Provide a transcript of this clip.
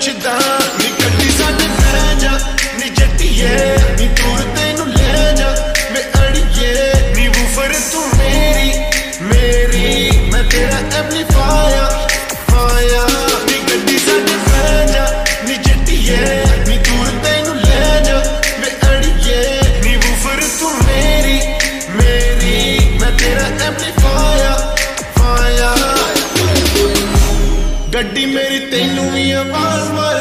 ਪੁੱਛਦਾ ਨੀ ਗੱਡੀ ਸਾਡੇ ਲੈ ਜਾ ਨੀ ਜੱਟੀਏ ਨੀ ਦੂਰ ਤੈਨੂੰ ਲੈ ਜਾ ਵੇ ਅੜੀਏ ਨੀ ਵੂਫਰ ਤੂੰ ਮੇਰੀ ਮੈਂ ਤੇਰਾ ਐਂਪਲੀਫਾਇਰ ਫਾਇਆ ਨੀ ਗੱਡੀ ਸਾਡੇ ਲੈ ਜਾ ਨੀ ਜੱਟੀਏ ਨੀ ਦੂਰ ਤੈਨੂੰ ਲੈ ਜਾ ਵੇ ਅੜੀਏ ਨੀ ਵੂਫਰ ਤੂੰ ਮੇਰੀ ਮੈਂ ਤੇਰਾ ਐਂਪਲੀਫਾਇਰ ਫਾਇਆ ਗੱਡੀ ਮੇਰੀ ਤੈਨੂੰ ਵੀ ਆਵਾਜ਼